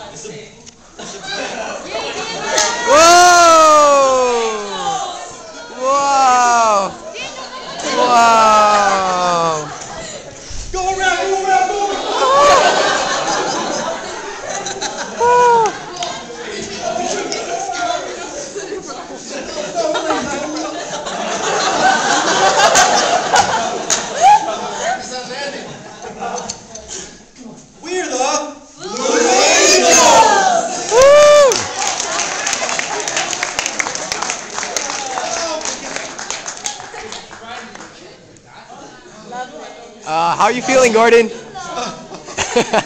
Whoa! Wow! Wow! Go around, go around, go around! We're the Blue Angels! How are you feeling, Gordon?